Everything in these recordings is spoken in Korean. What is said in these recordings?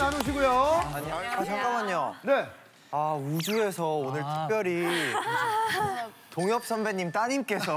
나누시고요. 아, 잠깐만요. 네. 아, 우주에서 오늘 특별히 동엽 선배님 따님께서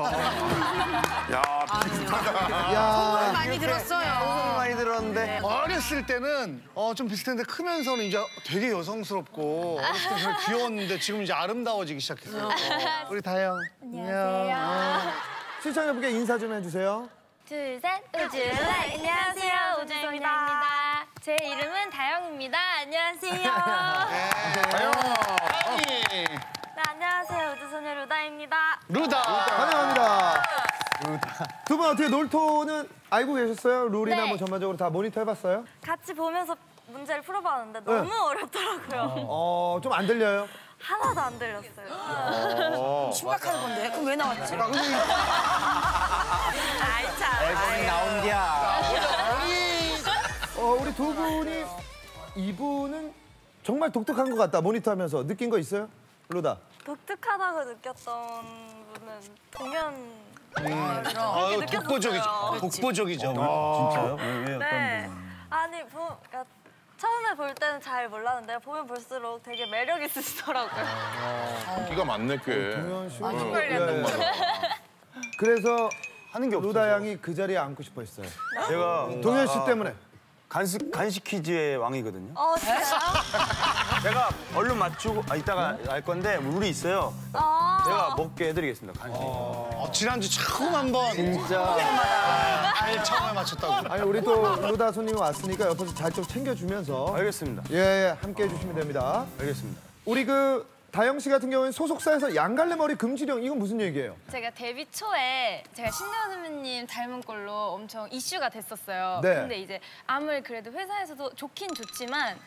야, 많이 들었어요. 소문 많이 들었는데 어렸을 때는 좀 비슷했는데 크면서는 이제 되게 여성스럽고 어렸을 때 정말 귀여웠는데 지금 이제 아름다워지기 시작했어요. 우리 다영. 안녕하세요. 시청자분께 인사 좀 해주세요. 둘, 셋, 우주라이. 안녕하세요, 우주소녀입니다. 제 이름은 다영입니다. 안녕하세요. 다영. 네, 안녕하세요, 우주소녀 루다입니다. 루다. 환영합니다. 두 분 어떻게 놀토는 알고 계셨어요? 룰이나 네. 뭐 전반적으로 다 모니터 해봤어요? 같이 보면서 문제를 풀어봤는데 너무 어렵더라고요. 좀 안 들려요? 하나도 안 들렸어요. 심각한 건데? 그럼 왜 나왔지? 아이, 참. 앨범이 나온디야. 우리 두 분이 이분은 정말 독특한 것 같다. 모니터 하면서 느낀 거 있어요? 루다. 독특하다고 느꼈던 분은 동현. 독보적이죠. 독보적이죠. 진짜요? 왜 네. 아니, 그러니까 처음에 볼 때는 잘 몰랐는데 보면 볼수록 되게 매력 있으시더라고요. 기가 많네 꽤. 동현 씨. 네. 그래서 하는 게 없어서. 루다 양이 그 자리에 앉고 싶어 했어요. 제가 동현 씨 때문에. 간식 퀴즈의 왕이거든요. 진짜요? 제가 얼른 맞추고 이따가 알 건데 룰이 있어요. 제가 먹게 해드리겠습니다. 간식. 지난주 처음 한번 진짜. 처음에 맞췄다고. 아니 우리 또 루다 손님이 왔으니까 옆에서 잘 좀 챙겨주면서 알겠습니다. 예, 함께 해주시면 됩니다. 알겠습니다. 우리 다영 씨 같은 경우는 소속사에서 양갈래 머리 금지령 이건 무슨 얘기예요? 제가 데뷔 초에 제가 신동엽 선배님 닮은 걸로 엄청 이슈가 됐었어요. 네. 근데 이제 아무리 그래도 회사에서도 좋긴 좋지만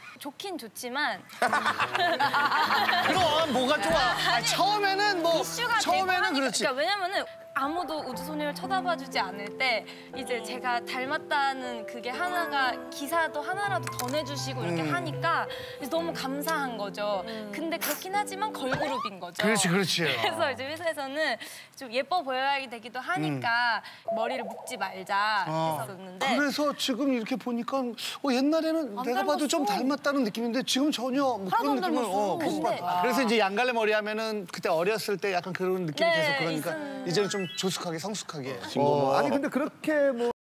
그럼 뭐가 좋아? 처음에는 뭐 이슈가 처음에는 되고 하니까, 그렇지. 그러니까 왜냐면은 아무도 우주소녀를 쳐다봐주지 않을 때 이제 제가 닮았다는 그게 하나가 기사도 하나라도 더 내주시고 이렇게 하니까 이제 너무 감사한 거죠. 근데 그렇긴 하지만 걸그룹인 거죠. 그렇지. 그래서 이제 회사에서는 좀 예뻐 보여야 되기도 하니까 머리를 묶지 말자 했었는데 그래서 지금 이렇게 보니까 옛날에는 내가 봐도 좀 닮았다는 느낌인데 지금 전혀 뭐 그런 느낌을 못 근데- 받아. 그래서 이제 양갈래 머리 하면은 그때 어렸을 때 약간 그런 느낌이 네, 계속 그러니까 있었는데. 이제는 좀 조숙하게 성숙하게. 아니 근데 그렇게 뭐